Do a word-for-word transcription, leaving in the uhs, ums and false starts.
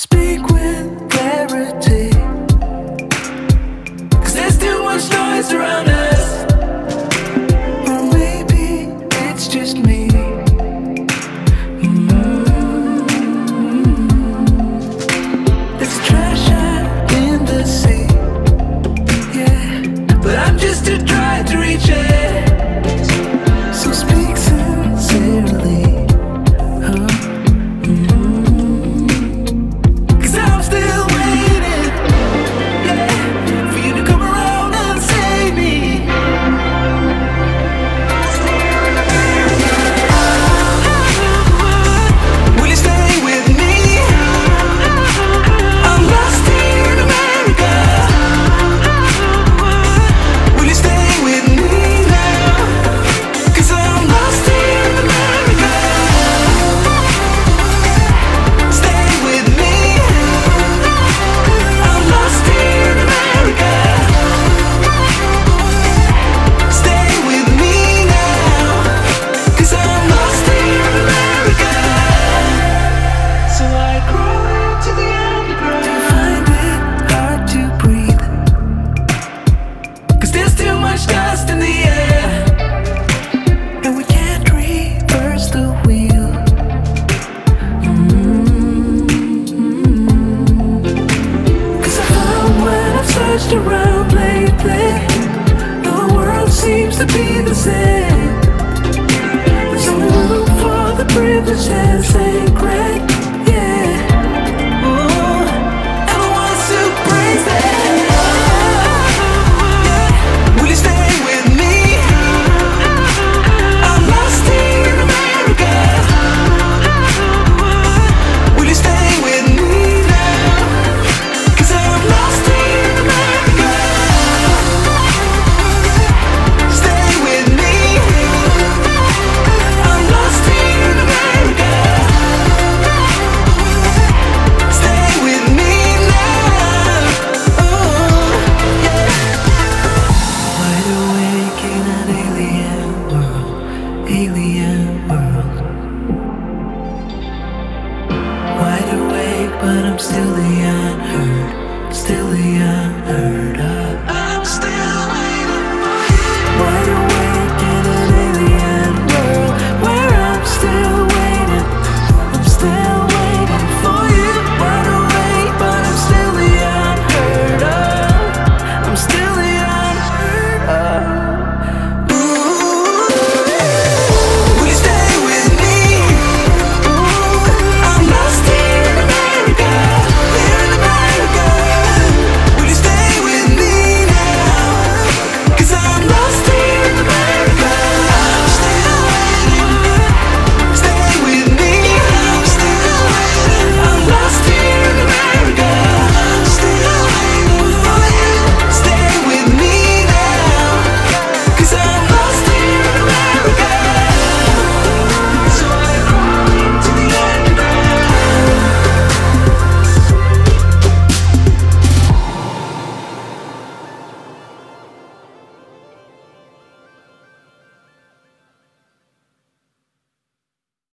Speak with clarity, 'cause there's too much noise around us. Or maybe it's just me. Mm-hmm. There's trash out in the sea, yeah, but I'm just too dry to reach it. So speak sincerely. Around lately, the world seems to be the same. There's only room for the privileged and sacred, yeah. Oh, and the ones who praise them. Yeah. Will you stay with me? I'm lost in America. Will you stay with me now? 'Cause I'm lost in America. But I'm still the